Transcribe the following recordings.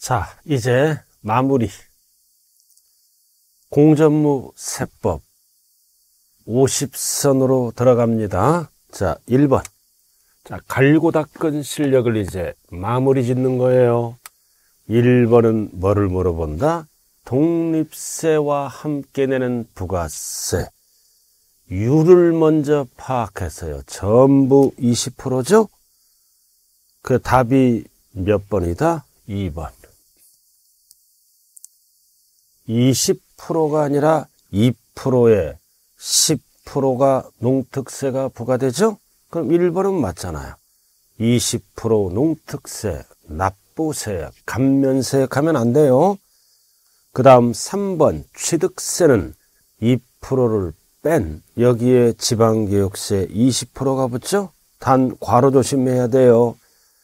자, 이제 마무리. 공전무 세법 50선으로 들어갑니다. 자, 1번. 자, 갈고 닦은 실력을 이제 마무리 짓는 거예요. 1번은 뭐를 물어본다? 독립세와 함께 내는 부가세. 율을 먼저 파악해서요. 전부 20%죠? 그 답이 몇 번이다? 2번. 20%가 아니라 2%에 10%가 농특세가 부과되죠? 그럼 1번은 맞잖아요. 20% 농특세, 납부세, 감면세 가면 안 돼요. 그 다음 3번 취득세는 2%를 뺀 여기에 지방교육세 20%가 붙죠? 단 괄호 조심해야 돼요.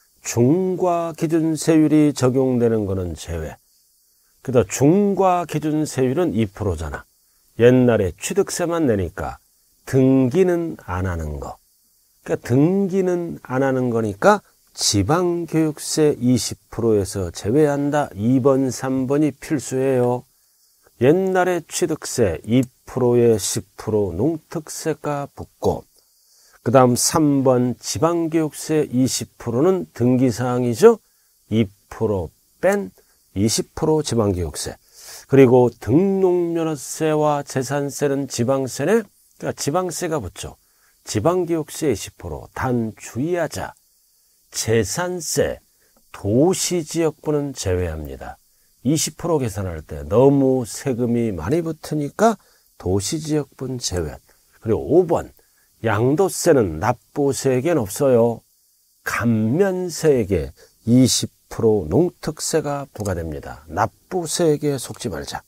중과기준세율이 적용되는 거는 제외. 그래서 중과기준세율은 2%잖아. 옛날에 취득세만 내니까 등기는 안 하는 거. 그러니까 등기는 안 하는 거니까 지방교육세 20%에서 제외한다. 2번, 3번이 필수예요. 옛날에 취득세 2%에 10% 농특세가 붙고 그 다음 3번 지방교육세 20%는 등기사항이죠. 2% 뺀 20% 지방교육세. 그리고 등록면허세와 재산세는 지방세네. 그러니까 지방세가 붙죠. 지방교육세 20%. 단 주의하자. 재산세, 도시지역부는 제외합니다. 20% 계산할 때 너무 세금이 많이 붙으니까 도시지역분 제외. 그리고 5번. 양도세는 납부세에겐 없어요. 감면세에게 20% 농특세가 부과됩니다. 납부세에게 속지 말자.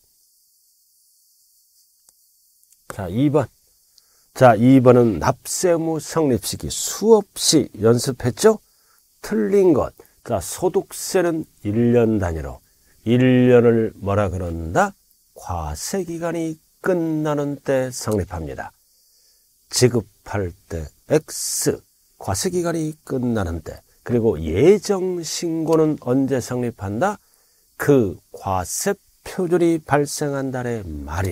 자, 2번. 자, 2번은 납세무 성립시기 수없이 연습했죠? 틀린 것. 자, 소득세는 1년 단위로. 1년을 뭐라 그런다? 과세기간이 끝나는 때 성립합니다. 지급할 때 X, 과세기간이 끝나는 때. 그리고 예정신고는 언제 성립한다? 그 과세표준이 발생한 달의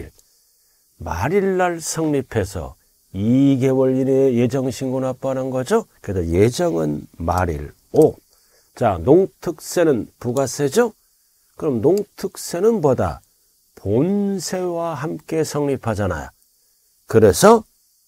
말일날 성립해서 2개월 이내에 예정신고 납부하는 거죠. 그래서 예정은 말일 5. 자, 농특세는 부가세죠. 그럼 농특세는 뭐다? 본세와 함께 성립하잖아요. 그래서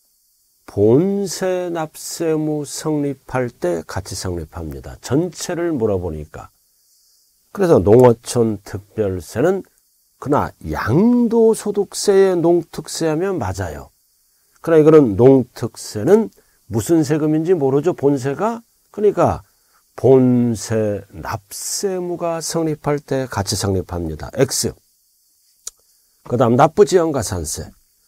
본세 납세무 성립할 때 같이 성립합니다. 전체를 물어보니까. 그래서 농어촌 특별세는 그러나 양도소득세에 농특세하면 맞아요. 그러나 이거는 농특세는 무슨 세금인지 모르죠. 본세가. 그러니까 본세 납세무가 성립할 때 같이 성립합니다. X. 그 다음 납부지연가산세.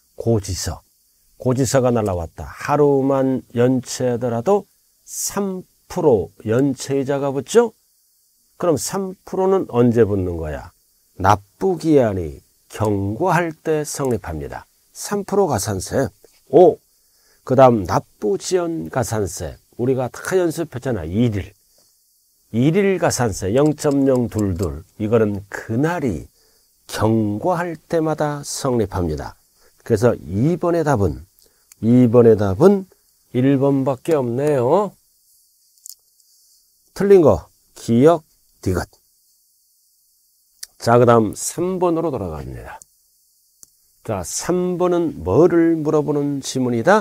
고지서가 날라왔다. 하루만 연체하더라도 3% 연체이자가 붙죠? 그럼 3%는 언제 붙는 거야? 납부기한이 경과할 때 성립합니다. 3% 가산세. 5. 그 다음 납부지연가산세. 우리가 다 연습했잖아. 1일 가산세 0.022. 이거는 그날이 경과할 때마다 성립합니다. 그래서 2번의 답은 1번밖에 없네요. 틀린 거 기억 디귿. 자, 그 다음 3번으로 돌아갑니다. 자, 3번은 뭐를 물어보는 지문이다?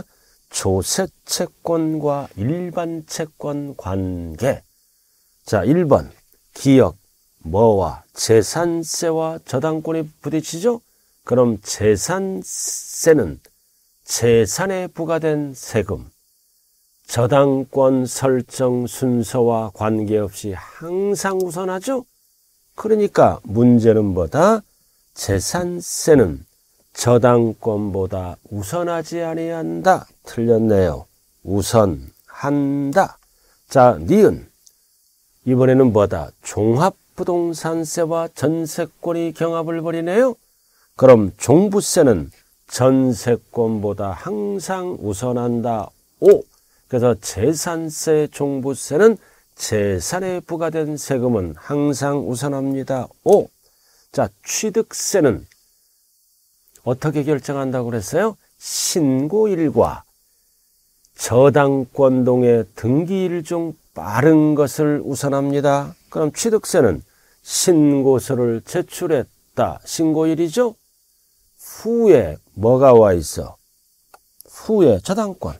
조세채권과 일반채권 관계. 자, 1번 기억 뭐와 재산세와 저당권이 부딪히죠? 그럼 재산세는 재산에 부과된 세금, 저당권 설정 순서와 관계없이 항상 우선하죠? 그러니까 문제는 뭐다? 재산세는 저당권보다 우선하지 아니한다. 틀렸네요. 우선한다. 자, 니은. 이번에는 뭐다? 종합부동산세와 전세권이 경합을 벌이네요. 그럼 종부세는 전세권보다 항상 우선한다. 5. 그래서 재산세, 종부세는 재산에 부과된 세금은 항상 우선합니다. 5. 자, 취득세는 어떻게 결정한다고 그랬어요? 신고일과 저당권동의 등기일 중 빠른 것을 우선합니다. 그럼 취득세는 신고서를 제출했다. 신고일이죠? 후에 뭐가 와 있어? 후에 저당권.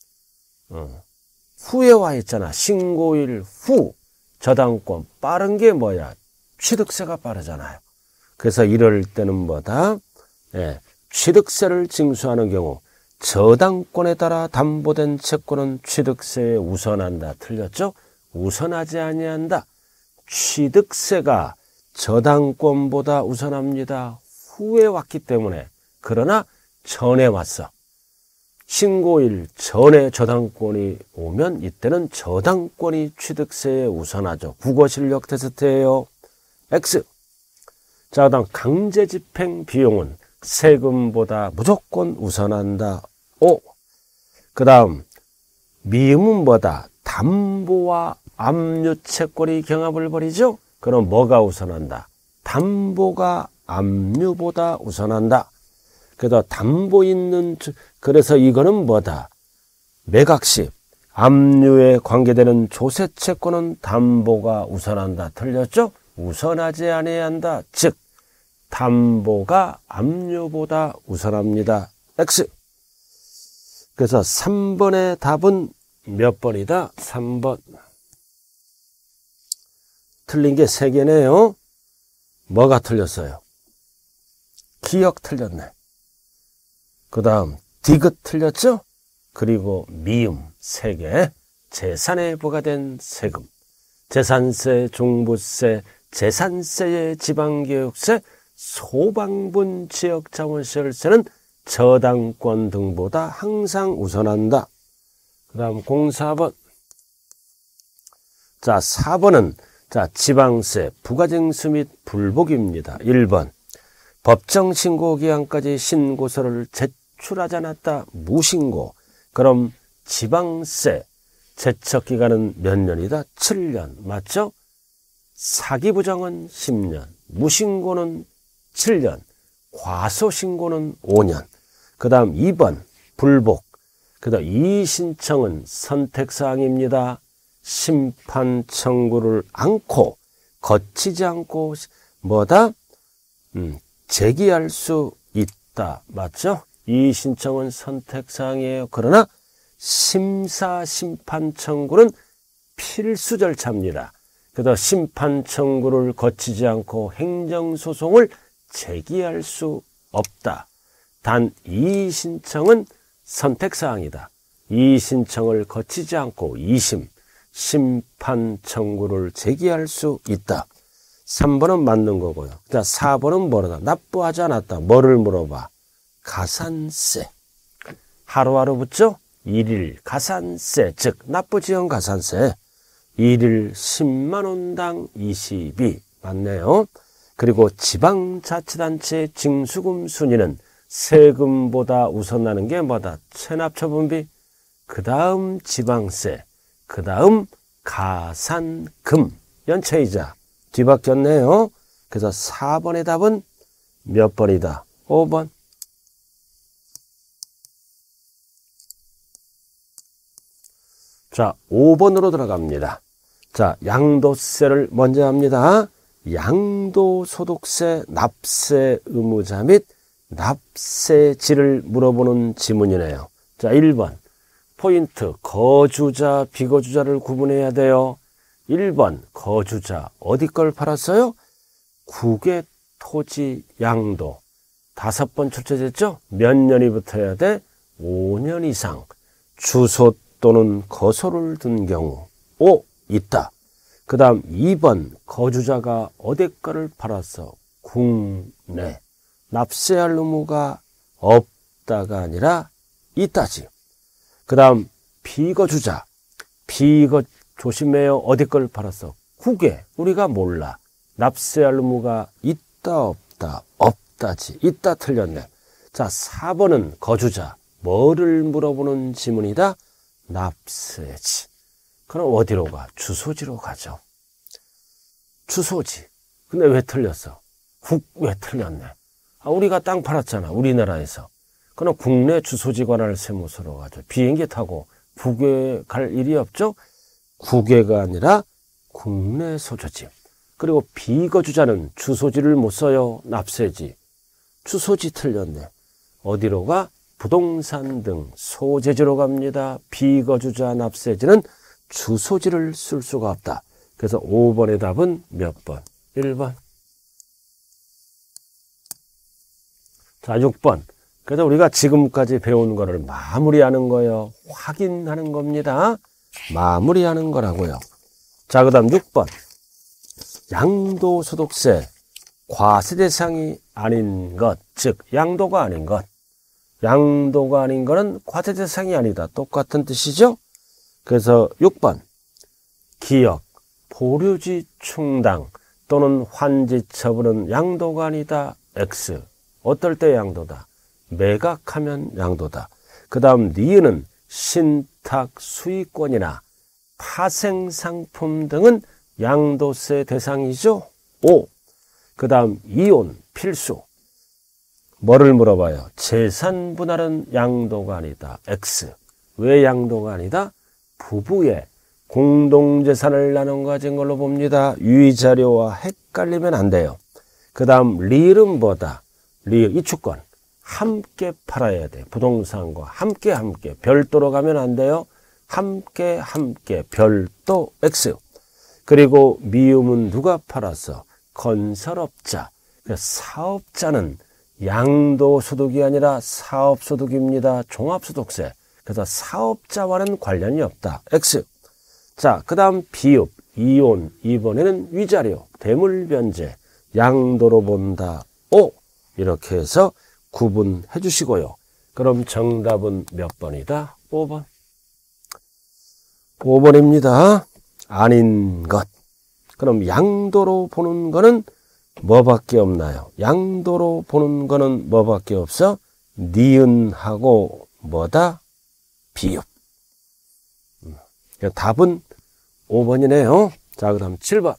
후에 와 있잖아. 신고일 후 저당권. 빠른 게 뭐야? 취득세가 빠르잖아요. 그래서 이럴 때는 뭐다? 취득세를 징수하는 경우 저당권에 따라 담보된 채권은 취득세에 우선한다. 틀렸죠? 우선하지 아니한다. 취득세가 저당권보다 우선합니다. 후에 왔기 때문에. 그러나 전에 왔어. 신고일 전에 저당권이 오면 이때는 저당권이 취득세에 우선하죠. 국어실력 테스트예요. X. 자, 그다음 강제집행 비용은 세금보다 무조건 우선한다. 5. 그 다음 미음은 뭐다? 담보와 압류채권이 경합을 벌이죠. 그럼 뭐가 우선한다? 담보가 압류보다 우선한다. 그래서 담보 있는, 그래서 이거는 뭐다? 매각시 압류에 관계되는 조세채권은 담보가 우선한다. 틀렸죠? 우선하지 아니한다. 즉 담보가 압류보다 우선합니다. X. 그래서 3번의 답은 몇 번이다? 3번. 틀린 게 3개네요. 뭐가 틀렸어요? 기억 틀렸네. 그 다음 디귿 틀렸죠? 그리고 미음 3개. 재산에 부과된 세금, 재산세, 종부세, 재산세의 지방교육세, 소방분 지역자원시설세는 저당권 등보다 항상 우선한다. 그 다음 04번. 자, 4번은 자, 지방세, 부가징수 및 불복입니다. 1번. 법정신고기한까지 신고서를 제출하지 않았다. 무신고. 그럼 지방세 제척기간은 몇 년이다? 7년. 맞죠? 사기부정은 10년. 무신고는 7년. 과소신고는 5년. 그 다음 2번 불복. 그 다음 이의신청은 선택사항입니다. 심판 청구를 않고 거치지 않고 뭐다? 제기할 수 있다. 맞죠? 이의신청은 선택사항이에요. 그러나 심사 심판 청구는 필수 절차입니다. 그래서 심판 청구를 거치지 않고 행정소송을 제기할 수 없다. 단 이의 신청은 선택사항이다. 이의 신청을 거치지 않고 2심 심판 청구를 제기할 수 있다. 3번은 맞는 거고요. 자, 4번은 뭐다? 납부하지 않았다. 뭐를 물어봐? 가산세. 하루하루 붙죠? 일일 가산세, 즉 납부지연 가산세. 일일 10만 원당 22. 맞네요. 그리고 지방자치단체 징수금 순위는 세금보다 우선나는 게 뭐다? 체납처분비, 그 다음 지방세, 그 다음 가산금, 연체이자 뒤바뀌었네요. 그래서 4번의 답은 몇 번이다? 5번. 자, 5번으로 들어갑니다. 자, 양도세를 먼저 합니다. 양도소득세 납세 의무자 및 납세지를 물어보는 지문이네요. 자, 1번 포인트, 거주자, 비거주자를 구분해야 돼요. 1번 거주자, 어디 걸 팔았어요? 국외 토지 양도. 5번 출제됐죠? 몇 년이 붙어야 돼? 5년 이상. 주소 또는 거소를 둔 경우. 5. 있다. 그 다음 2번 거주자가 어디 거를 팔았어? 국내. 납세할 의무가 없다가 아니라 있다지. 그 다음 비거주자. 조심해요. 어디 걸 팔았어? 국외. 우리가 몰라. 납세할 의무가 있다 없다? 없다지. 있다 틀렸네. 자, 4번은 거주자. 뭐를 물어보는 지문이다? 납세지. 그럼 어디로 가? 주소지로 가죠. 주소지. 근데 왜 틀렸어? 왜 틀렸네? 우리가 땅 팔았잖아. 우리나라에서. 그럼 국내 주소지 관할 세무서로 가죠. 비행기 타고 국외에 갈 일이 없죠? 국외가 아니라 국내 소조지. 그리고 비거주자는 주소지를 못 써요. 납세지. 주소지 틀렸네. 어디로 가? 부동산 등 소재지로 갑니다. 비거주자 납세지는 주소지를 쓸 수가 없다. 그래서 5번의 답은 몇 번? 1번. 자, 6번. 그래서 우리가 지금까지 배운 거를 마무리하는 거예요. 확인하는 겁니다. 마무리하는 거라고요. 자, 그 다음 6번. 양도소득세 과세 대상이 아닌 것, 즉 양도가 아닌 것. 양도가 아닌 것은 과세 대상이 아니다. 똑같은 뜻이죠. 그래서 6번. 기역, 보류지 충당 또는 환지 처분은 양도가 아니다. X. 어떨 때 양도다? 매각하면 양도다. 그 다음 니은은 신탁 수익권이나 파생상품 등은 양도세 대상이죠. 5. 그 다음 이혼 필수. 뭐를 물어봐요? 재산 분할은 양도가 아니다. X. 왜 양도가 아니다? 부부의 공동재산을 나눠 가진 걸로 봅니다. 유의자료와 헷갈리면 안 돼요. 그 다음 리을은 뭐다? 리을 이주권. 함께 팔아야 돼. 부동산과 함께 별도로 가면 안 돼요. 함께 별도 X. 그리고 미음은 누가 팔았어? 건설업자. 사업자는 양도소득이 아니라 사업소득입니다. 종합소득세. 그래서 사업자와는 관련이 없다. X. 자, 그 다음 비읍, 이혼, 이번에는 위자료, 대물변제, 양도로 본다. O. 이렇게 해서 구분해 주시고요. 그럼 정답은 몇 번이다? 5번. 5번입니다. 아닌 것. 그럼 양도로 보는 거는 뭐밖에 없나요? 양도로 보는 거는 뭐밖에 없어? 니은하고 뭐다? 비읍. 답은 5번이네요. 자, 그 다음 7번.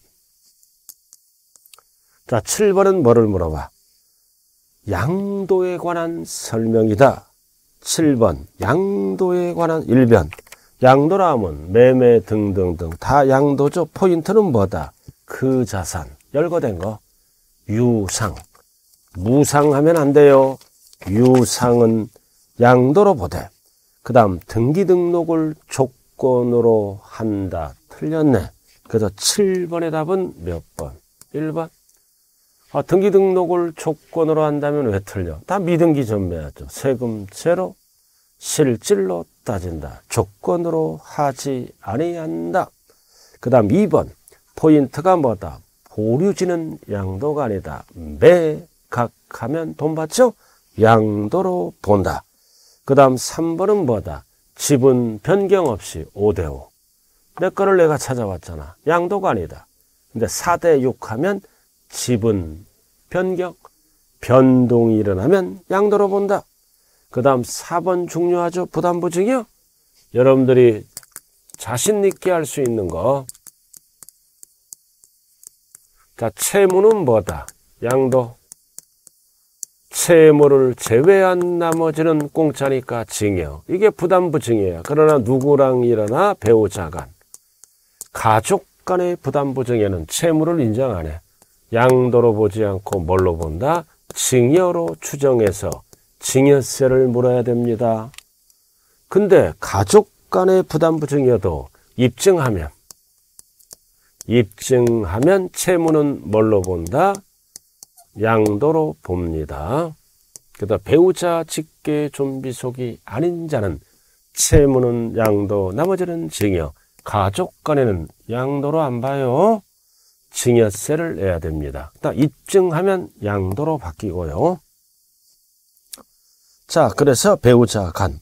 자, 7번은 뭐를 물어봐? 양도에 관한 설명이다. 7번. 양도에 관한 일변. 양도라 하면 매매 등등등 다 양도죠. 포인트는 뭐다? 그 자산. 열거된 거. 유상. 무상하면 안 돼요. 유상은 양도로 보되. 그 다음 등기 등록을 조건으로 한다. 틀렸네. 그래서 7번의 답은 몇 번? 1번. 등기 등록을 조건으로 한다면 왜 틀려? 다 미등기 전매하죠. 세금 제로, 실질로 따진다. 조건으로 하지 아니한다. 그 다음 2번. 포인트가 뭐다? 보류지는 양도가 아니다. 매각하면 돈 받죠? 양도로 본다. 그 다음 3번은 뭐다? 지분 변경 없이 5대5. 내 거를 내가 찾아왔잖아. 양도가 아니다. 근데 4대6 하면 지분 변경, 변동이 일어나면 양도로 본다. 그 다음 4번 중요하죠. 부담부증이요. 여러분들이 자신 있게 할 수 있는 거. 자, 채무는 뭐다? 양도. 채무를 제외한 나머지는 공짜니까 징역. 이게 부담부증이에요. 그러나 누구랑 일어나? 배우자 간. 가족 간의 부담부증에는 채무를 인정 안 해. 양도로 보지 않고 뭘로 본다? 징여로 추정해서 징여세를 물어야 됩니다. 근데 가족 간의 부담부증이어도 입증하면 채무는 뭘로 본다? 양도로 봅니다. 그래서 배우자 직계 존비속이 아닌 자는 채무는 양도, 나머지는 징여. 가족 간에는 양도로 안 봐요. 징여세를 내야 됩니다. 입증하면 양도로 바뀌고요. 자, 그래서 배우자 간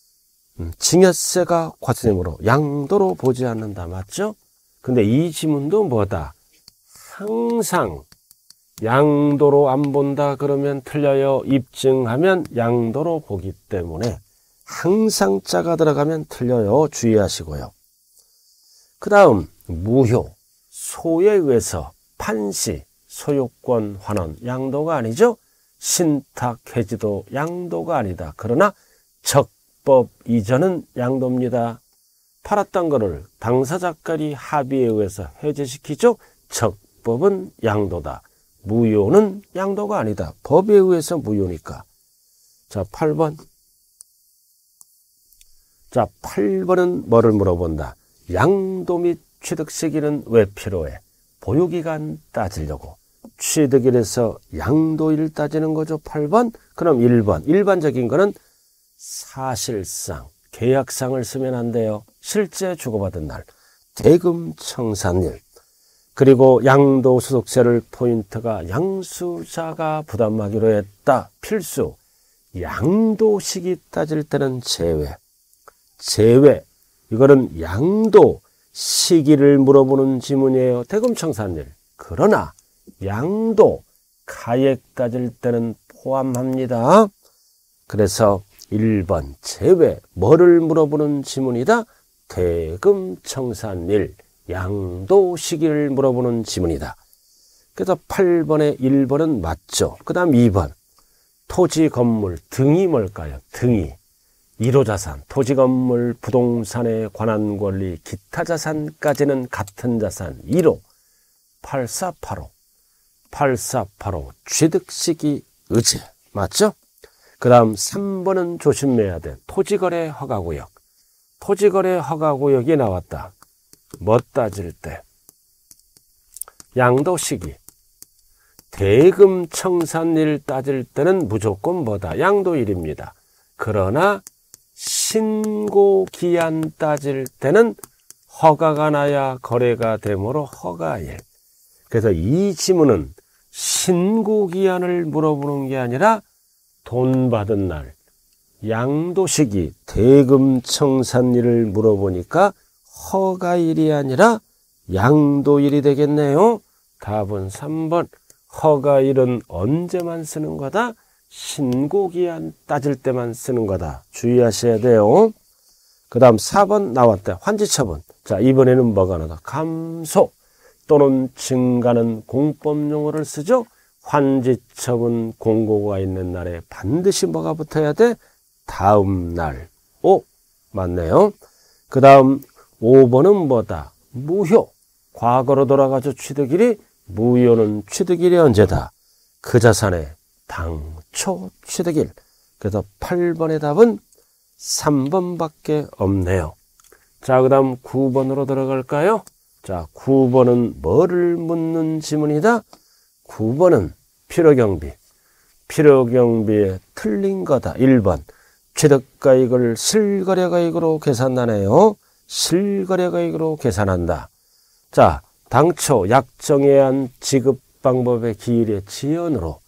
징여세가 과세되므로 양도로 보지 않는다. 맞죠? 근데 이 지문도 뭐다? 항상 양도로 안 본다 그러면 틀려요. 입증하면 양도로 보기 때문에 항상 자가 들어가면 틀려요. 주의하시고요. 그 다음 무효, 소에 의해서 판시, 소유권 환원, 양도가 아니죠. 신탁 해지도 양도가 아니다. 그러나 적법 이전은 양도입니다. 팔았던 거를 당사자끼리 합의에 의해서 해제시키죠. 적법은 양도다. 무효는 양도가 아니다. 법에 의해서 무효니까. 자, 8번. 자, 8번은 뭐를 물어본다. 양도 및 취득 시기는 왜 필요해? 보유기간 따지려고. 취득일에서 양도일 따지는 거죠. 8번. 그럼 1번. 일반적인 거는 사실상 계약상을 쓰면 안 돼요. 실제 주고받은 날. 대금 청산일. 그리고 양도소득세를 포인트가 양수자가 부담하기로 했다. 필수. 양도 시기 따질 때는 제외. 제외. 이거는 양도 시기를 물어보는 지문이에요. 대금 청산일. 그러나 양도 가액 따질 때는 포함합니다. 그래서 1번 제외. 뭐를 물어보는 지문이다? 대금 청산일. 양도 시기를 물어보는 지문이다. 그래서 8번에 1번은 맞죠. 그 다음 2번. 토지, 건물 등이 뭘까요? 등이. 1호 자산, 토지, 건물, 부동산에 관한 권리, 기타 자산까지는 같은 자산. 1호. 8485. 8485. 취득 시기 의제. 맞죠? 그 다음 3번은 조심해야 돼. 토지거래 허가구역. 토지거래 허가구역이 나왔다. 뭐 따질 때? 양도 시기. 대금 청산일 따질 때는 무조건 뭐다? 양도일입니다. 그러나 신고기한 따질 때는 허가가 나야 거래가 되므로 허가일. 그래서 이 지문은 신고기한을 물어보는 게 아니라 돈 받은 날, 양도 시기, 대금 청산일을 물어보니까 허가일이 아니라 양도일이 되겠네요. 답은 3번. 허가일은 언제만 쓰는 거다? 신고기한 따질 때만 쓰는 거다. 주의하셔야 돼요. 그 다음 4번 나왔다. 환지처분. 자, 이번에는 뭐가 나다? 감소 또는 증가는 공법용어를 쓰죠. 환지처분 공고가 있는 날에 반드시 뭐가 붙어야 돼? 다음 날. 오, 맞네요. 그 다음 5번은 뭐다? 무효. 과거로 돌아가서 취득일이, 무효는 취득일이 언제다? 그 자산의 당초 취득일. 그래서 8번의 답은 3번밖에 없네요. 자, 그 다음 9번으로 들어갈까요? 자, 9번은 뭐를 묻는 지문이다? 9번은 필요경비. 필요경비에 틀린 거다. 1번. 취득가액을 실거래가액으로 계산하네요. 실거래가액으로 계산한다. 자, 당초 약정해한 지급 방법의 기일의 지연으로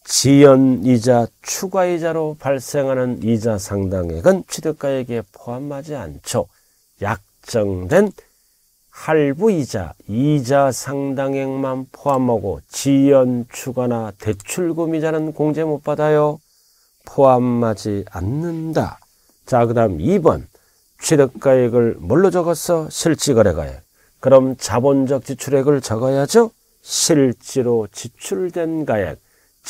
지연이자 추가이자로 발생하는 이자 상당액은 취득가액에 포함하지 않죠. 약정된 할부이자, 이자 상당액만 포함하고 지연, 추가나 대출금이자는 공제 못 받아요. 포함하지 않는다. 자, 그 다음 2번. 취득가액을 뭘로 적었어? 실지거래가액. 그럼 자본적 지출액을 적어야죠. 실제로 지출된 가액.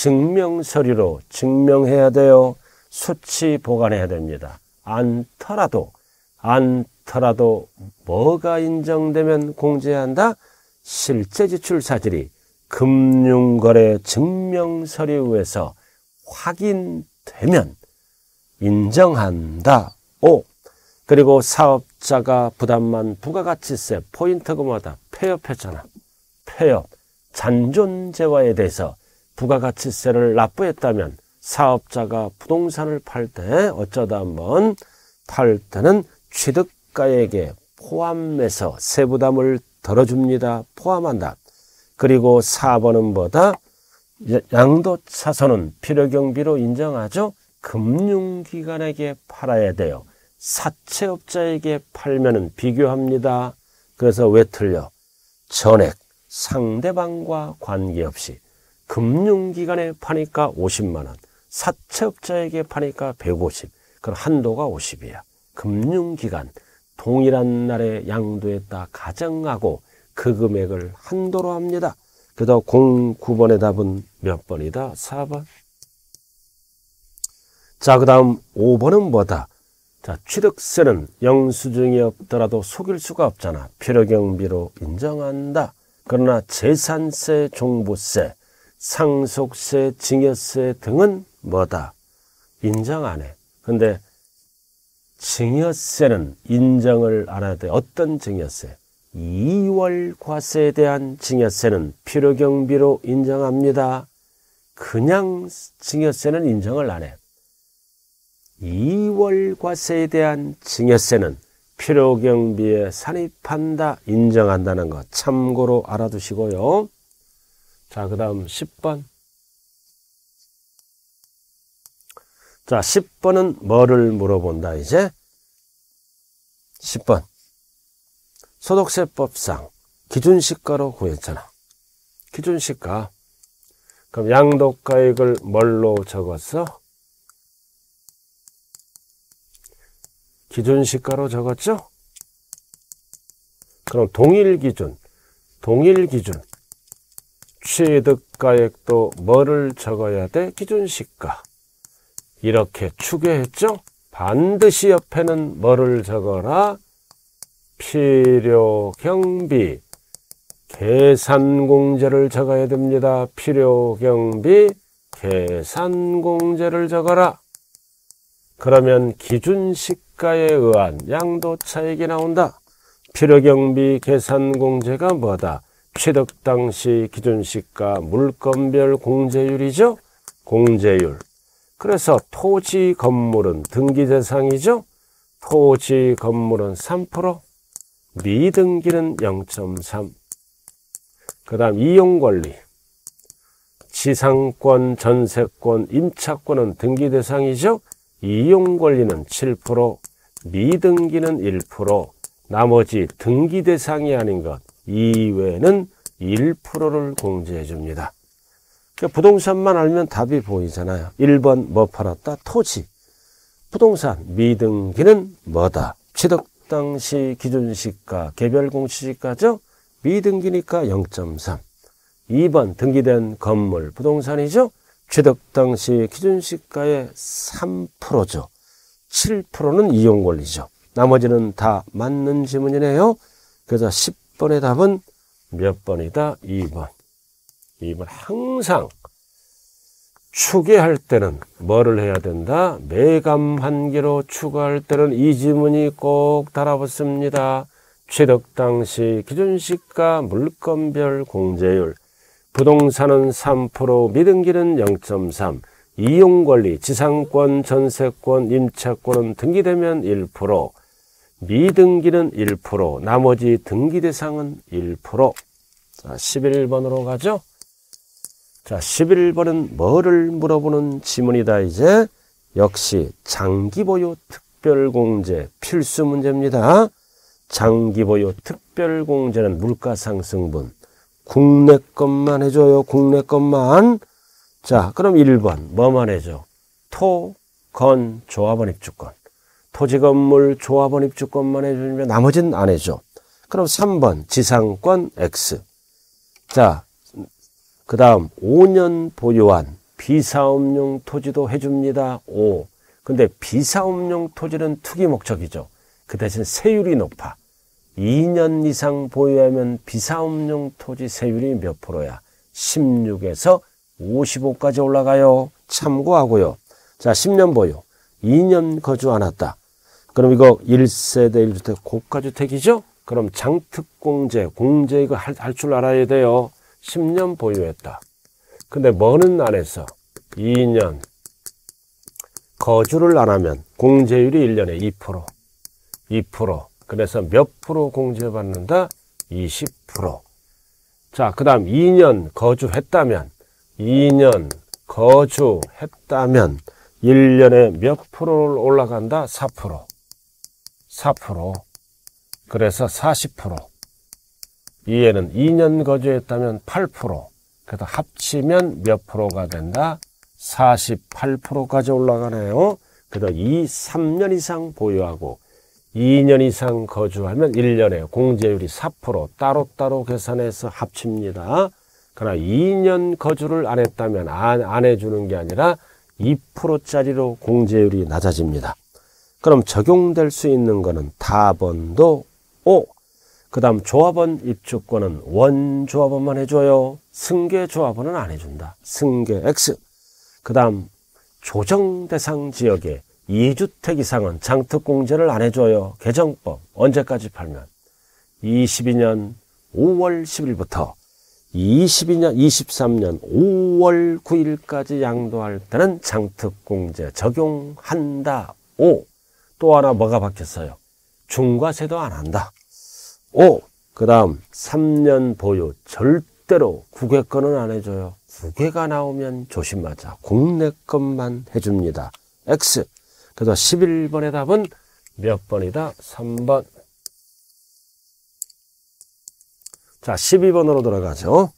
증명서류로 증명해야 돼요. 수치 보관해야 됩니다. 않더라도 뭐가 인정되면 공제한다? 실제 지출 사실이 금융거래 증명서류에서 확인되면 인정한다. 5. 그리고 사업자가 부담한 부가가치세 포인트가 뭐다? 폐업했잖아. 폐업. 잔존재화에 대해서 부가가치세를 납부했다면 사업자가 부동산을 팔 때 어쩌다 한번 팔 때는 취득가액에 포함해서 세부담을 덜어줍니다. 포함한다. 그리고 4번은 뭐다? 양도차손은 필요경비로 인정하죠. 금융기관에게 팔아야 돼요. 사채업자에게 팔면은 비교합니다. 그래서 왜 틀려? 전액 상대방과 관계없이 금융기관에 파니까 50만원, 사채업자에게 파니까 150. 그럼 한도가 50이야. 금융기관, 동일한 날에 양도했다 가정하고 그 금액을 한도로 합니다. 그래서 09번의 답은 몇 번이다? 4번. 자, 그 다음 5번은 뭐다? 자, 취득세는 영수증이 없더라도 속일 수가 없잖아. 필요경비로 인정한다. 그러나 재산세, 종부세, 상속세, 증여세 등은 뭐다? 인정 안 해. 근데 증여세는 인정을 안 하되 어떤 증여세? 2월 과세에 대한 증여세는 필요경비로 인정합니다. 그냥 증여세는 인정을 안 해. 2월 과세에 대한 증여세는 필요경비에 산입한다, 인정한다는 것 참고로 알아두시고요. 자, 그 다음 10번. 자, 10번은 뭐를 물어본다, 이제? 10번. 소득세법상 기준시가로 구했잖아. 기준시가. 그럼 양도가액을 뭘로 적었어? 기준시가로 적었죠? 그럼 동일기준. 취득가액도 뭐를 적어야 돼? 기준시가. 이렇게 추계했죠? 반드시 옆에는 뭐를 적어라? 필요경비, 계산공제를 적어야 됩니다. 필요경비, 계산공제를 적어라. 그러면 기준시가에 의한 양도차익이 나온다. 필요경비, 계산공제가 뭐다? 취득 당시 기준시가 물건별 공제율이죠? 공제율. 그래서 토지 건물은 등기 대상이죠? 토지 건물은 3%, 미등기는 0.3. 그 다음 이용권리. 지상권, 전세권, 임차권은 등기 대상이죠? 이용권리는 7%, 미등기는 1%, 나머지 등기 대상이 아닌 것 이외에는 1%를 공제해 줍니다. 그러니까 부동산만 알면 답이 보이잖아요. 1번 뭐 팔았다? 토지. 부동산, 미등기는 뭐다? 취득 당시 기준시가, 개별공시지가죠? 미등기니까 0.3. 2번 등기된 건물, 부동산이죠? 취득 당시 기준시가의 3%죠. 7%는 이용권리죠. 나머지는 다 맞는 지문이네요. 그래서 10번의 답은 몇 번이다? 2번. 2번 항상 추계할 때는 뭐를 해야 된다? 매감 한계로 추가할 때는 이 지문이 꼭 달아붙습니다. 취득 당시 기준시가 물건별 공제율, 부동산은 3%, 미등기는 0.3, 이용권리, 지상권, 전세권, 임차권은 등기되면 1%, 미등기는 1%, 나머지 등기 대상은 1%. 자, 11번으로 가죠. 자, 11번은 뭐를 물어보는 지문이다, 이제? 역시 장기보유 특별공제 필수 문제입니다. 장기보유 특별공제는 물가상승분. 국내 것만 해줘요, 국내 것만. 자, 그럼 1번 뭐만 해줘? 토, 건, 조합원 입주권. 토지, 건물, 조합원 입주권만 해주면 나머지는 안 해줘. 그럼 3번 지상권 X. 자, 그 다음 5년 보유한 비사업용 토지도 해줍니다. 5. 근데 비사업용 토지는 투기 목적이죠. 그 대신 세율이 높아. 2년 이상 보유하면 비사업용 토지 세율이 몇 프로야? 16에서 55까지 올라가요. 참고하고요. 자, 10년 보유. 2년 거주 안 했다. 그럼 이거 1세대 1주택 고가주택이죠? 그럼 장특공제, 공제 이거 할 줄 알아야 돼요. 10년 보유했다. 근데 뭐는 안 했어? 2년. 거주를 안 하면 공제율이 1년에 2%. 2%. 그래서 몇 프로 공제받는다? 20%. 자, 그 다음 2년 거주했다면 1년에 몇 프로를 올라간다? 4%. 4%. 그래서 40%. 이에는 2년 거주했다면 8%. 그래서 합치면 몇 프로가 된다? 48%까지 올라가네요. 그래서 3년 이상 보유하고 2년 이상 거주하면 1년에 공제율이 4% 따로따로 계산해서 합칩니다. 그러나 2년 거주를 안 했다면 안 해주는 게 아니라 2%짜리로 공제율이 낮아집니다. 그럼 적용될 수 있는 거는 타번도 O. 그 다음 조합원 입주권은 원조합원만 해줘요. 승계조합원은 안 해준다. 승계 X. 그 다음 조정대상 지역에 2주택 이상은 장특공제를 안 해줘요. 개정법. 언제까지 팔면? 22년 5월 10일부터 23년 5월 9일까지 양도할 때는 장특공제 적용한다. O. 또 하나 뭐가 바뀌었어요? 중과세도 안 한다. O. 그 다음 3년 보유 절대로 국외권은 안 해줘요. 국외가 나오면 조심하자. 국내 것만 해줍니다. X. 그래서 11번의 답은 몇 번이다? 3번. 자, 12번으로 들어가죠.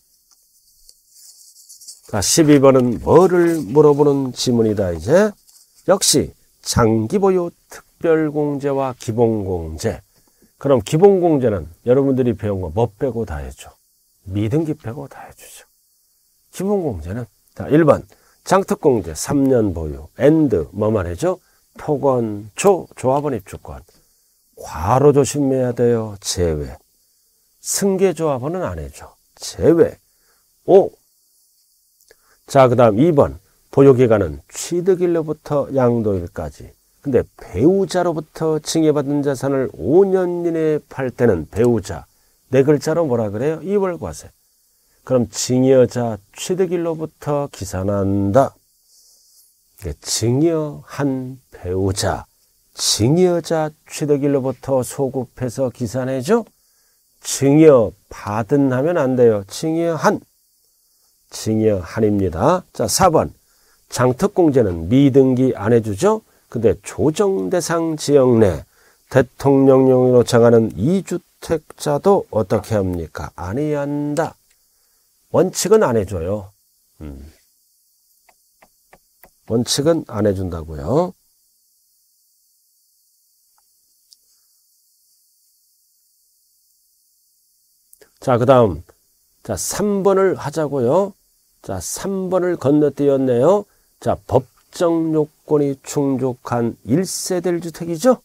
자, 12번은 뭐를 물어보는 지문이다, 이제. 역시 장기보유 특별공제와 기본공제. 그럼 기본공제는 여러분들이 배운 거 뭐 빼고 다 해줘? 미등기 빼고 다 해주죠. 기본공제는 자 1번 장특공제 3년 보유 and 뭐만 해줘? 토건, 조합원 입주권. 과로 조심해야 돼요. 제외. 승계조합원은 안 해줘. 제외. O. 자, 그 다음 2번 보유기간은 취득일로부터 양도일까지. 근데 배우자로부터 징해받은 자산을 5년 이내에 팔 때는 배우자. 네 글자로 뭐라 그래요? 이월과세. 그럼 징여자 취득일로부터 기산한다. 징여한 배우자, 징여자 취득일로부터 소급해서 기산해줘. 징여받은 하면 안 돼요. 징여한입니다. 자, 4번 장특공제는 미등기 안 해주죠. 근데 조정대상 지역 내 대통령령으로 정하는 2주택자도 어떻게 합니까? 안 해야 한다. 원칙은 안 해줘요. 원칙은 안 해준다고요. 자, 그 다음 자 3번을 하자고요. 자, 3번을 건너뛰었네요. 자, 법정 요건이 충족한 1세대 1주택이죠.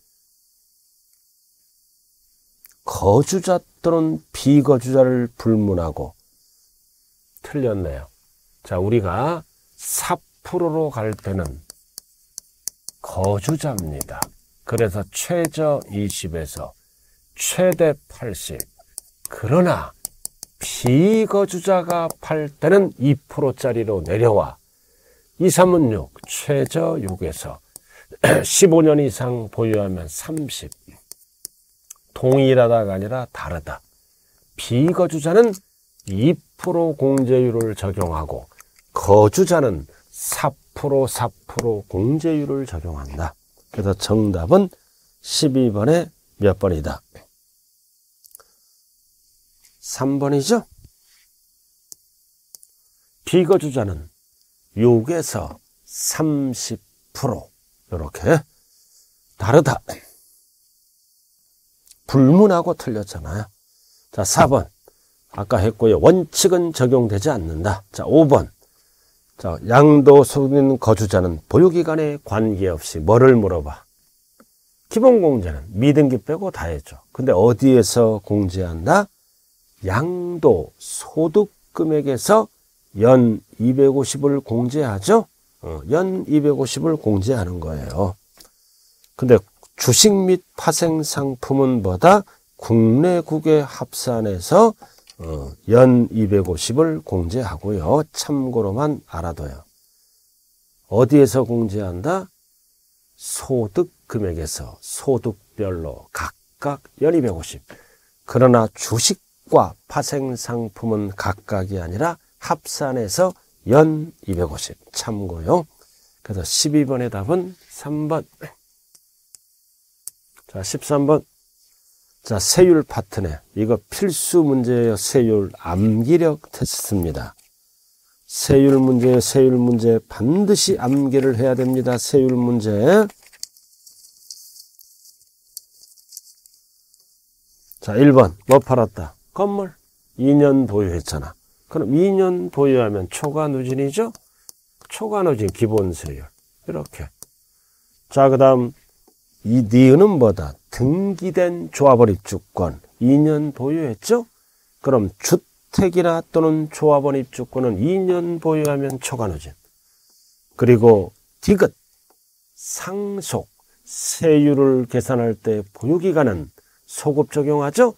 거주자 또는 비거주자를 불문하고. 틀렸네요. 자, 우리가 4%로 갈 때는 거주자입니다. 그래서 최저 20에서 최대 80. 그러나 비거주자가 팔 때는 2%짜리로 내려와. 2, 3은 6, 최저 6에서 15년 이상 보유하면 30. 동일하다가 아니라 다르다. 비거주자는 2% 공제율을 적용하고 거주자는 4% 공제율을 적용한다. 그래서 정답은 12번에 몇 번이다? 3번이죠? 비거주자는 6에서 30% 이렇게 다르다. 불문하고 틀렸잖아요. 자, 4번 아까 했고요. 원칙은 적용되지 않는다. 자, 5번 자, 양도소득 거주자는 보유기간에 관계없이 뭐를 물어봐? 기본공제는 미등기 빼고 다 해줘. 근데 어디에서 공제한다? 양도소득금액에서 연 250을 공제하죠. 연 250을 공제하는 거예요. 근데 주식 및 파생상품은 뭐다? 국내국에 합산해서 연 250을 공제하고요. 참고로만 알아둬요. 어디에서 공제한다? 소득금액에서 소득별로 각각 연 250. 그러나 주식과 파생상품은 각각이 아니라 합산해서 연 250. 참고요. 그래서 12번의 답은 3번. 자, 13번. 자, 세율 파트네. 이거 필수 문제예요. 세율 암기력 테스트입니다. 세율 문제예요. 세율 문제 반드시 암기를 해야 됩니다. 세율 문제. 자, 1번 뭐 팔았다? 건물. 2년 보유했잖아. 그럼 2년 보유하면 초과 누진이죠? 초과 누진 기본세율. 이렇게. 자, 그 다음 이 니은은 뭐다? 등기된 조합원 입주권 2년 보유했죠? 그럼 주택이나 또는 조합원 입주권은 2년 보유하면 초과 누진. 그리고 디귿 상속 세율을 계산할 때 보유기간은 소급 적용하죠?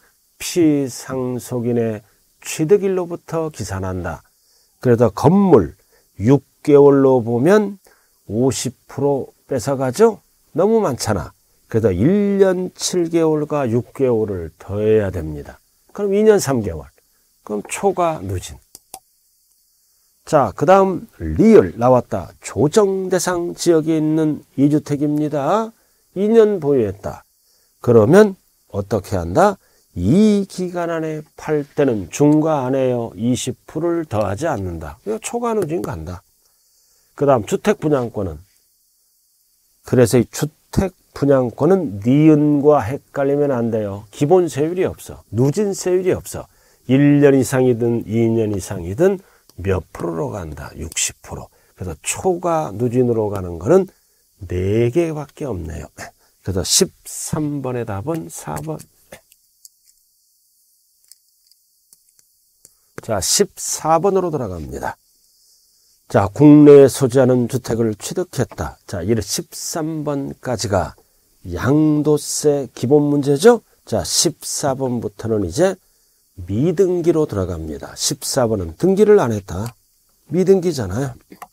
피상속인의 취득일로부터 기산한다. 그래서 건물 6개월로 보면 50% 뺏어가죠? 너무 많잖아. 그래서 1년 7개월과 6개월을 더해야 됩니다. 그럼 2년 3개월. 그럼 초과 누진. 자, 그 다음 리을 나왔다. 조정대상 지역에 있는 2주택입니다. 2년 보유했다. 그러면 어떻게 한다? 이 기간 안에 팔 때는 중과 안에요 20%를 더하지 않는다. 이거 초과 누진 간다. 그 다음 주택 분양권은, 그래서 이 주택 분양권은 니은과 헷갈리면 안 돼요. 기본 세율이 없어. 누진 세율이 없어. 1년 이상이든 2년 이상이든 몇 프로로 간다? 60%. 그래서 초과 누진으로 가는 거는 4개밖에 없네요. 그래서 13번의 답은 4번. 자, 14번으로 돌아갑니다. 자, 국내에 소지하는 주택을 취득했다. 자, 이래 13번까지가 양도세 기본 문제죠? 자, 14번부터는 이제 미등기로 들어갑니다. 14번은 등기를 안 했다. 미등기잖아요.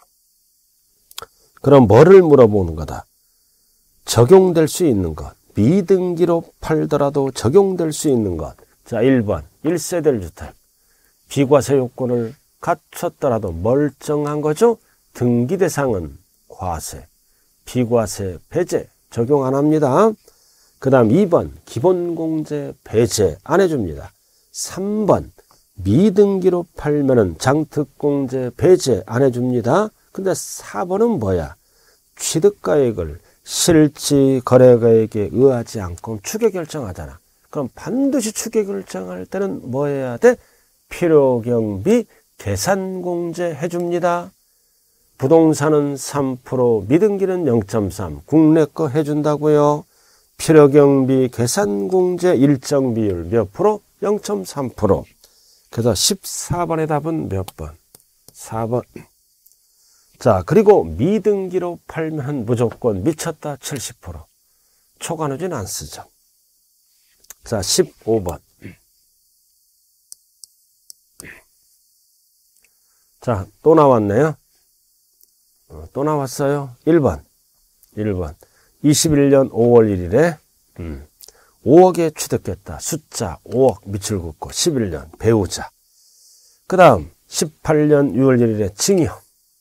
그럼 뭐를 물어보는 거다? 적용될 수 있는 것. 미등기로 팔더라도 적용될 수 있는 것. 자, 1번 1세대 주택. 비과세 요건을 갖췄더라도 멀쩡한 거죠? 등기 대상은 과세, 비과세, 배제 적용 안 합니다. 그 다음 2번 기본공제 배제 안 해줍니다. 3번 미등기로 팔면은 장특공제 배제 안 해줍니다. 근데 4번은 뭐야? 취득가액을 실지 거래가액에 의하지 않고 추계 결정하잖아. 그럼 반드시 추계 결정할 때는 뭐 해야 돼? 필요경비 계산공제 해줍니다. 부동산은 3%, 미등기는 0.3, 국내 거 해준다고요. 필요경비 계산공제 일정 비율 몇 프로? 0.3%. 그래서 14번의 답은 몇 번? 4번. 자, 그리고 미등기로 팔면 무조건 미쳤다 70%. 초과누진 안 쓰죠. 자, 15번. 자, 또 나왔네요. 또 나왔어요. 1번. 21년 5월 1일에 5억에 취득했다. 숫자 5억 밑줄 긋고 11년 배우자. 그 다음 18년 6월 1일에 증여.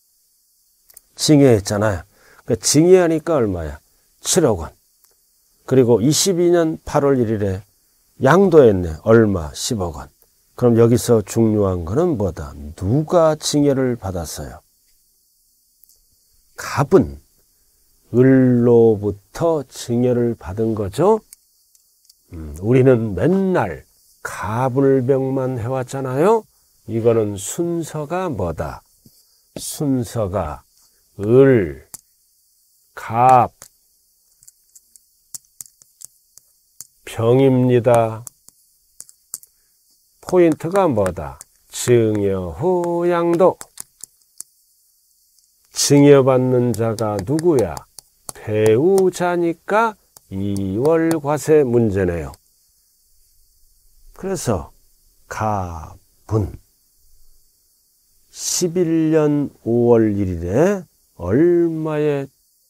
증여했잖아요. 그러니까 증여하니까 얼마야? 7억 원. 그리고 22년 8월 1일에 양도했네. 얼마? 10억 원. 그럼 여기서 중요한 거는 뭐다? 누가 증여를 받았어요? 갑은 을로부터 증여를 받은 거죠. 우리는 맨날 갑을병만 해왔잖아요. 이거는 순서가 뭐다? 순서가 을, 갑, 병입니다. 포인트가 뭐다? 증여 후 양도. 증여받는 자가 누구야? 배우자니까 2월 과세 문제네요. 그래서 갑은 11년 5월 1일에 얼마에,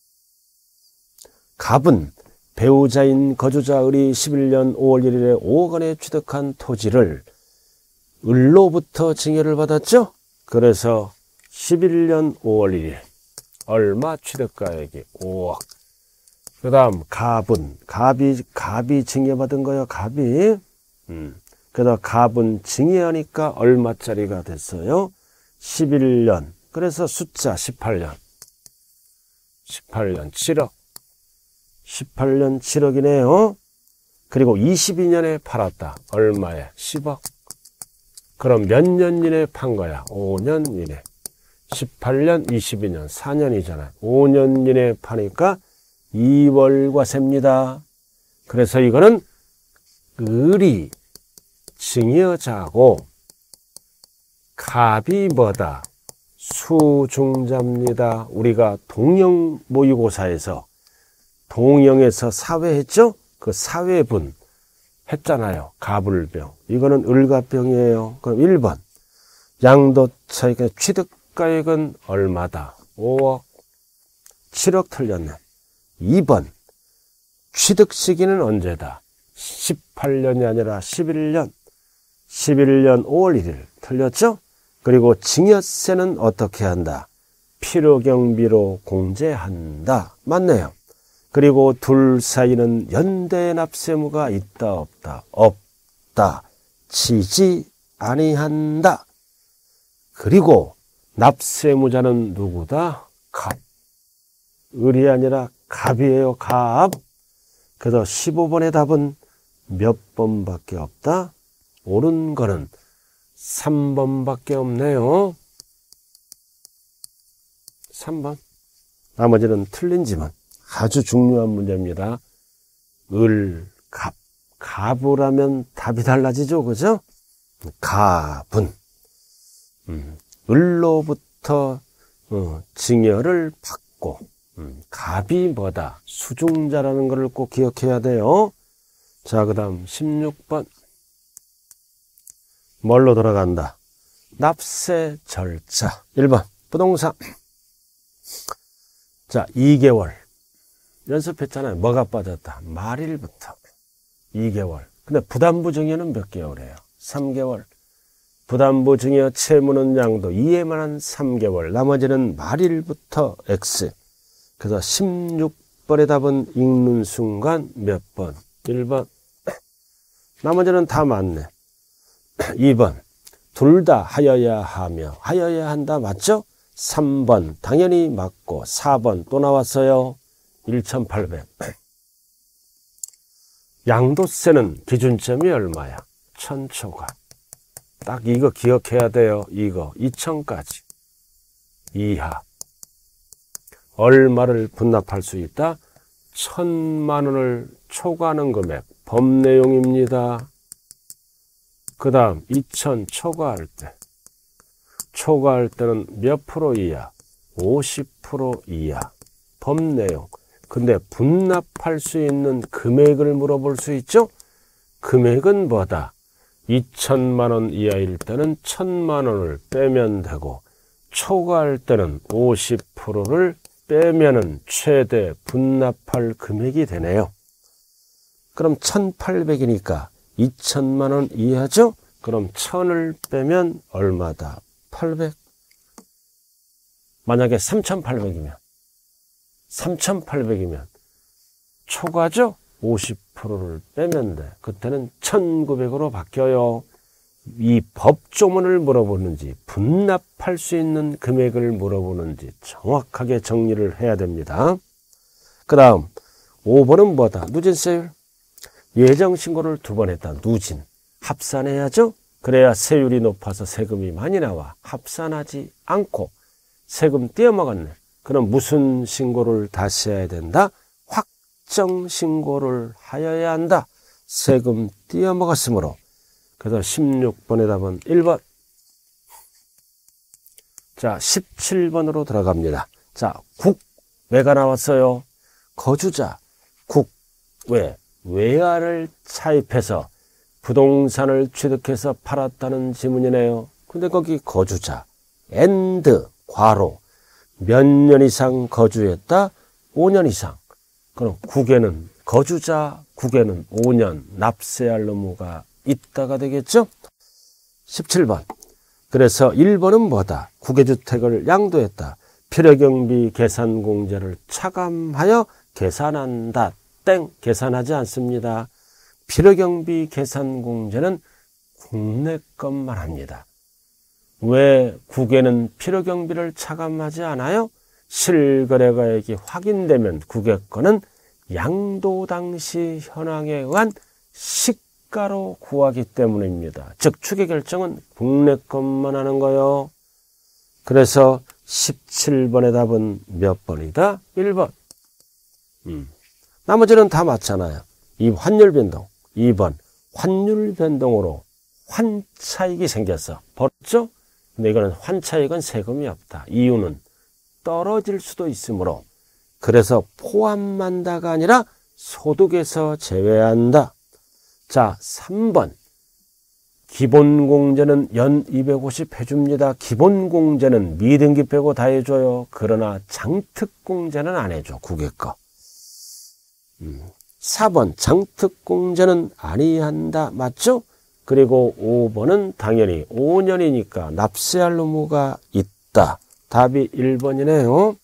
갑은 배우자인 거주자 을이 11년 5월 1일에 5억 원에 취득한 토지를 을로부터 증여를 받았죠. 그래서 11년 5월 1일 얼마? 취득가액이 5억. 그 다음 갑은 갑이 증여받은 거예요. 갑이. 그래서 갑은 증여하니까 얼마짜리가 됐어요? 11년. 그래서 숫자 18년 7억. 18년 7억이네요. 그리고 22년에 팔았다. 얼마에? 10억. 그럼 몇 년 이내에 판 거야? 5년 이내. 18년, 22년, 4년이잖아요. 5년 이내에 파니까 2월과세입니다. 그래서 이거는 을이 증여자고 갑이 뭐다? 수중자입니다. 우리가 동영 모의고사에서 동영에서 사회했죠? 그 사회분 했잖아요. 가불병. 이거는 을갑병이에요. 그럼 1번. 양도차익의 취득가액은 얼마다? 5억. 7억 틀렸네. 2번. 취득 시기는 언제다? 18년이 아니라 11년. 11년 5월 1일. 틀렸죠? 그리고 증여세는 어떻게 한다? 필요경비로 공제한다. 맞네요. 그리고 둘 사이는 연대 납세무가 있다 없다? 없다. 지지 아니한다. 그리고 납세무자는 누구다? 갑. 을이 아니라 갑이에요. 갑. 그래서 15번의 답은 몇 번밖에 없다? 옳은 거는 3번밖에 없네요. 3번. 나머지는 틀린 지만. 아주 중요한 문제입니다. 을, 갑. 갑을 하면 답이 달라지죠. 그죠? 갑은 을로부터 증여를 받고 갑이 뭐다? 수중자라는 것을 꼭 기억해야 돼요. 자, 그 다음 16번. 뭘로 돌아간다? 납세 절차. 1번 부동산. 자, 2개월 연습했잖아요. 뭐가 빠졌다? 말일부터 2개월. 근데 부담부 증여는 몇 개월이에요? 3개월. 부담부 증여 채무는 양도 이해만 한 3개월. 나머지는 말일부터 X. 그래서 16번의 답은 읽는 순간 몇 번? 1번. 나머지는 다 맞네. 2번. 둘 다 하여야 하며 하여야 한다. 맞죠? 3번 당연히 맞고 4번 또 나왔어요. 1,800. 양도세는 기준점이 얼마야? 1,000초과. 딱 이거 기억해야 돼요. 이거 2,000까지 이하. 얼마를 분납할 수 있다? 1,000만 원을 초과하는 금액. 법 내용입니다. 그 다음 2,000 초과할 때. 초과할 때는 몇 프로 이하? 50% 이하. 법 내용. 근데 분납할 수 있는 금액을 물어볼 수 있죠? 금액은 뭐다? 2,000만 원 이하일 때는 1,000만 원을 빼면 되고 초과할 때는 50%를 빼면은 최대 분납할 금액이 되네요. 그럼 1,800이니까 2,000만 원 이하죠? 그럼 1,000을 빼면 얼마다? 800. 만약에 3,800이면 3,800이면 초과죠? 50%를 빼면 돼. 그때는 1,900으로 바뀌어요. 이 법조문을 물어보는지 분납할 수 있는 금액을 물어보는지 정확하게 정리를 해야 됩니다. 그 다음 5번은 뭐다? 누진세율. 예정신고를 2번 했다. 누진. 합산해야죠? 그래야 세율이 높아서 세금이 많이 나와. 합산하지 않고 세금 떼어먹었네. 그럼 무슨 신고를 다시 해야 된다? 확정 신고를 하여야 한다. 세금 떼어먹었으므로. 그래서 16번의 답은 1번. 자, 17번으로 들어갑니다. 자, 국. 왜가 나왔어요? 거주자. 국. 왜? 외화를 차입해서 부동산을 취득해서 팔았다는 지문이네요. 근데 거기 거주자. and, 괄호. 몇 년 이상 거주했다? 5년 이상. 그럼 국에는 거주자, 국에는 5년 납세할 의무가 있다가 되겠죠? 17번. 그래서 1번은 뭐다? 국외주택을 양도했다. 필요경비 계산공제를 차감하여 계산한다. 땡. 계산하지 않습니다. 필요경비 계산공제는 국내 것만 합니다. 왜 국외는 필요경비를 차감하지 않아요? 실거래가액이 확인되면 국외 거는 양도 당시 현황에 의한 시가로 구하기 때문입니다. 즉 추계 결정은 국내 것만 하는 거요. 그래서 17번의 답은 몇 번이다? 1번. 나머지는 다 맞잖아요. 이 환율 변동. 2번. 환율 변동으로 환차익이 생겼어. 벌었죠? 근데 이거는 환차익은 세금이 없다. 이유는 떨어질 수도 있으므로 그래서 포함한다가 아니라 소득에서 제외한다. 자, 3번. 기본공제는 연 250 해줍니다. 기본공제는 미등기 빼고 다 해줘요. 그러나 장특공제는 안 해줘. 국외 거. 4번. 장특공제는 아니한다. 맞죠? 그리고 5번은 당연히 5년이니까 납세할 의무가 있다. 답이 1번이네요.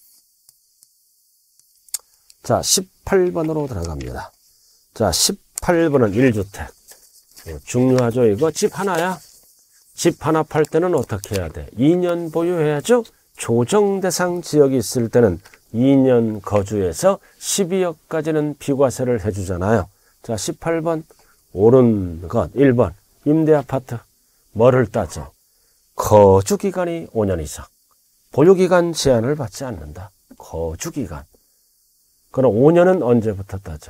자, 18번으로 들어갑니다. 자, 18번은 1주택. 중요하죠, 이거? 집 하나야? 집 하나 팔 때는 어떻게 해야 돼? 2년 보유해야죠? 조정대상 지역이 있을 때는 2년 거주해서 12억까지는 비과세를 해주잖아요. 자, 18번. 옳은 것. 1번. 임대아파트. 뭐를 따져? 거주기간이 5년 이상. 보유기간 제한을 받지 않는다. 거주기간. 그럼 5년은 언제부터 따져?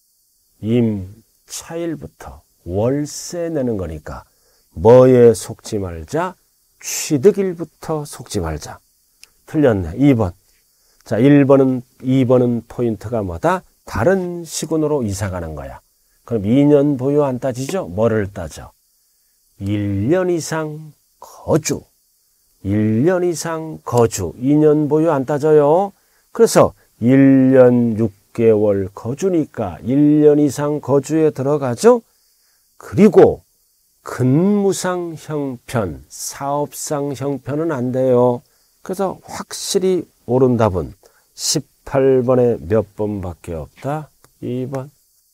임차일부터 월세 내는 거니까 뭐에 속지 말자? 취득일부터 속지 말자. 틀렸네. 2번. 자, 2번은 포인트가 뭐다? 다른 시군으로 이사가는 거야. 그럼 2년 보유 안 따지죠? 뭐를 따져? 1년 이상 거주. 1년 이상 거주. 2년 보유 안 따져요. 그래서 1년 6개월 거주니까 1년 이상 거주에 들어가죠. 그리고 근무상 형편, 사업상 형편은 안 돼요. 그래서 확실히 옳은 답은 18번에 몇 번밖에 없다? 2번.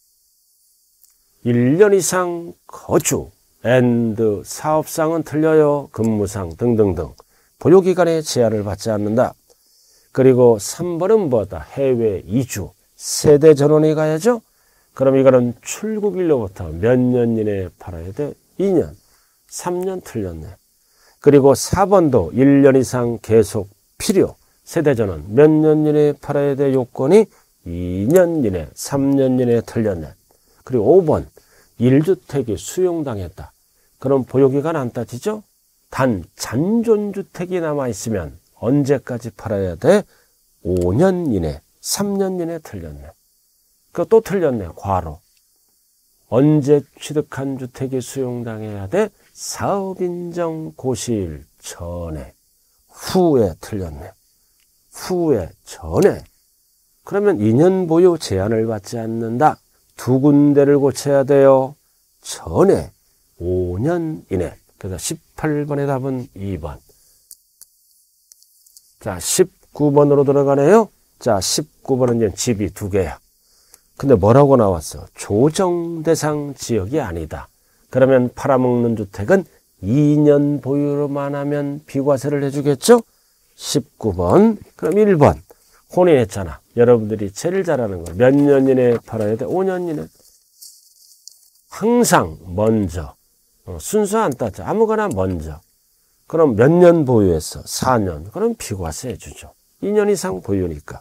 1년 이상 거주, and 사업상은 틀려요. 근무상 등등등. 보유기간에 제한을 받지 않는다. 그리고 3번은 뭐다? 해외 이주, 세대 전원이 가야죠? 그럼 이거는 출국일로부터 몇 년 이내에 팔아야 돼? 2년. 3년 틀렸네. 그리고 4번도 1년 이상 계속 필요. 세대 전원 몇 년 이내에 팔아야 돼? 요건이 2년 이내, 3년 이내에 틀렸네. 그리고 5번. 1주택이 수용당했다. 그럼 보유기간 안 따지죠? 단 잔존주택이 남아있으면 언제까지 팔아야 돼? 5년 이내, 3년 이내 틀렸네. 그거 또 틀렸네. 괄호. 언제 취득한 주택이 수용당해야 돼? 사업인정 고시일 전에. 후에 틀렸네. 후에 전에. 그러면 2년 보유 제한을 받지 않는다. 두 군데를 고쳐야 돼요. 전에 5년 이내. 그래서 18번의 답은 2번. 자, 19번으로 들어가네요. 자, 19번은 이제 집이 두 개야. 근데 뭐라고 나왔어? 조정대상 지역이 아니다. 그러면 팔아먹는 주택은 2년 보유로만 하면 비과세를 해주겠죠? 19번. 그럼 1번. 혼인했잖아. 여러분들이 제일 잘하는 거. 몇 년 이내에 팔아야 돼? 5년 이내. 항상 먼저. 순서 안 따져. 아무거나 먼저. 그럼 몇 년 보유했어? 4년. 그럼 비과세 해주죠. 2년 이상 보유니까.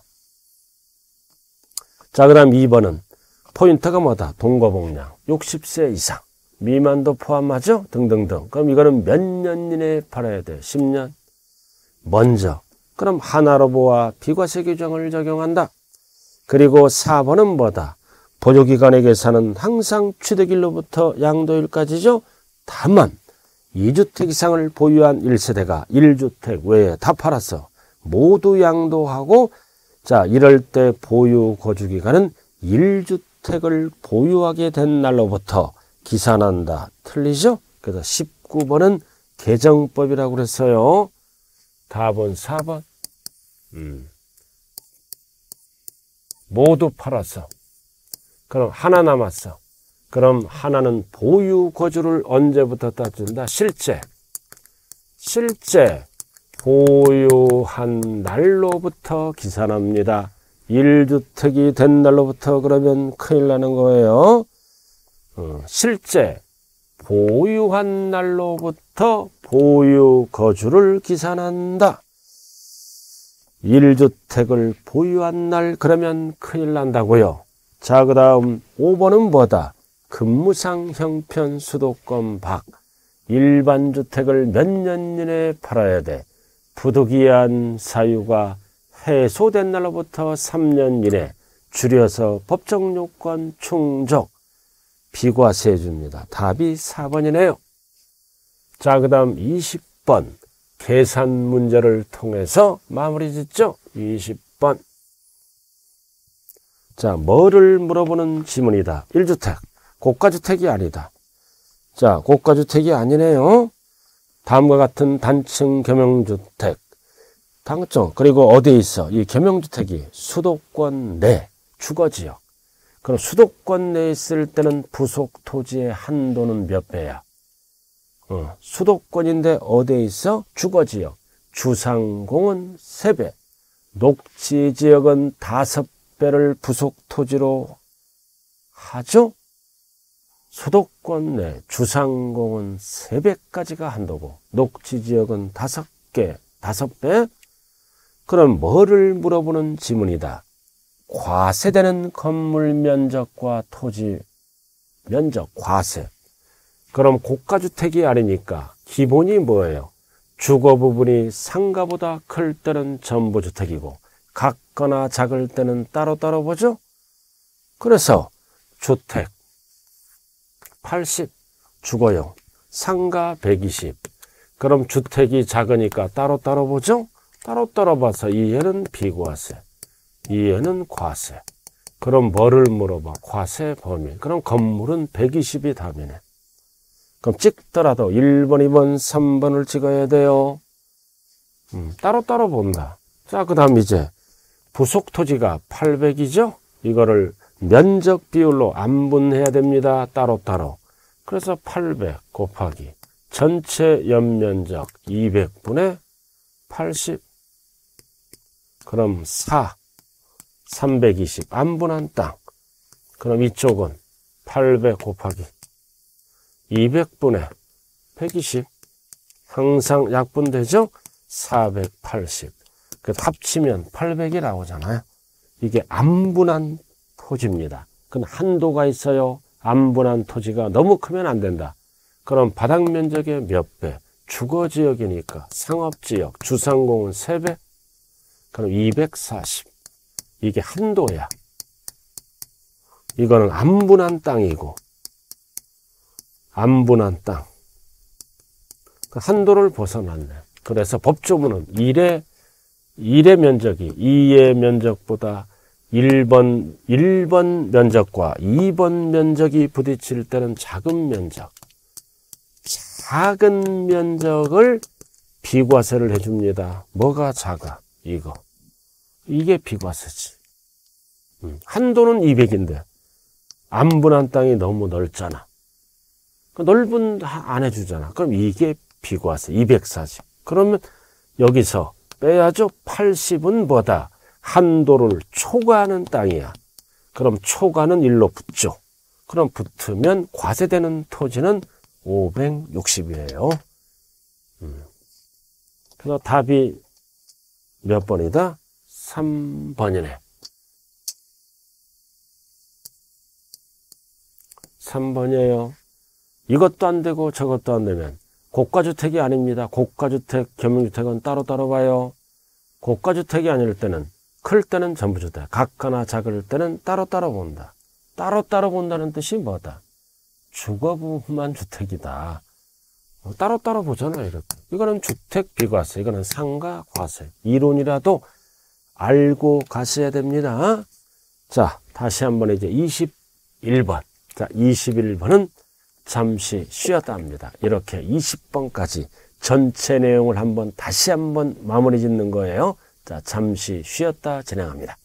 자, 그 다음 2번은 포인트가 뭐다? 동거복량. 60세 이상. 미만도 포함하죠? 등등등. 그럼 이거는 몇 년 이내에 팔아야 돼? 10년. 먼저. 그럼 하나로 보아 비과세 규정을 적용한다. 그리고 4번은 뭐다? 보유기간의 계산은 항상 취득일로부터 양도일까지죠? 다만 2주택 이상을 보유한 1세대가 1주택 외에 다 팔았어. 모두 양도하고 자, 이럴 때 보유 거주기간은 1주택을 보유하게 된 날로부터 기산한다. 틀리죠? 그래서 19번은 개정법이라고 그랬어요. 답은 4번. 모두 팔았어. 그럼 하나 남았어. 그럼 하나는 보유 거주를 언제부터 따진다? 실제 보유한 날로부터 기산합니다. 1주택이 된 날로부터 그러면 큰일 나는 거예요. 실제 보유한 날로부터 보유 거주를 기산한다. 1주택을 보유한 날 그러면 큰일 난다고요. 자, 그 다음 5번은 뭐다? 근무상 형편 수도권 밖. 일반 주택을 몇 년 이내에 팔아야 돼. 부득이한 사유가 해소된 날로부터 3년 이내, 줄여서 법정 요건 충족. 비과세 줍니다. 답이 4번이네요. 자, 그 다음 20번. 계산 문제를 통해서 마무리 짓죠. 20번. 자, 뭐를 물어보는 지문이다. 1주택. 고가주택이 아니다. 자, 고가주택이 아니네요. 다음과 같은 단층 겸용주택. 당점. 그리고 어디에 있어? 이 겸용주택이 수도권 내 주거지역. 그럼 수도권 내에 있을 때는 부속 토지의 한도는 몇 배야? 수도권인데 어디에 있어? 주거지역. 주상공은 3배. 녹지지역은 5배를 부속 토지로 하죠? 수도권 내 주상공은 3배까지가 한도고 녹지지역은 5개, 5배? 그럼 뭐를 물어보는 지문이다. 과세되는 건물 면적과 토지 면적, 과세. 그럼 고가주택이 아니니까 기본이 뭐예요? 주거 부분이 상가보다 클 때는 전부주택이고 같거나 작을 때는 따로따로 보죠? 그래서 주택 80, 주거용, 상가 120. 그럼 주택이 작으니까 따로따로 보죠? 따로따로 봐서 이 애는 비과세, 이 애는 과세. 그럼 뭐를 물어봐? 과세 범위. 그럼 건물은 120이 답이네. 그럼 찍더라도 1번, 2번, 3번을 찍어야 돼요. 따로따로 본다. 자, 그 다음 이제 부속 토지가 800이죠? 이거를 면적 비율로 안분해야 됩니다. 따로따로. 그래서 800 곱하기 전체 연면적 200분의 80. 그럼 320 안분한 땅. 그럼 이쪽은 800 곱하기 200분의 120. 항상 약분되죠? 480. 그래서 합치면 800이 나오잖아요. 이게 안분한 토지입니다. 그건 한도가 있어요. 안분한 토지가 너무 크면 안 된다. 그럼 바닥 면적의 몇 배? 주거지역이니까 상업지역, 주상공은 3배? 그럼 240. 이게 한도야. 이거는 안분한 땅이고 안분한 땅. 한도를 벗어났네. 그래서 법조문은 1의 면적이 2의 면적보다 1번 면적과 2번 면적이 부딪힐 때는 작은 면적. 작은 면적을 비과세를 해줍니다. 뭐가 작아? 이거. 이게 비과세지. 한도는 200인데 안분한 땅이 너무 넓잖아. 넓은 안 해주잖아. 그럼 이게 비과세 240. 그러면 여기서 빼야죠. 80은 뭐다? 한도를 초과하는 땅이야. 그럼 초과는 1로 붙죠. 그럼 붙으면 과세되는 토지는 560이에요. 그래서 답이 몇 번이다? 3번이네. 3번이에요. 이것도 안 되고 저것도 안 되면 고가주택이 아닙니다. 고가주택, 겸용주택은 따로따로 봐요. 고가주택이 아닐 때는, 클 때는 전부주택, 같거나 작을 때는 따로따로 본다. 따로따로 본다는 뜻이 뭐다? 주거부만 주택이다. 따로따로 보잖아요. 이렇게. 이거는 주택 비과세, 이거는 상가 과세. 이론이라도 알고 가셔야 됩니다. 자, 다시 한번 이제 21번. 자, 21번은 잠시 쉬었다 합니다. 이렇게 20번까지 전체 내용을 다시 한번 마무리 짓는 거예요. 자, 잠시 쉬었다 진행합니다.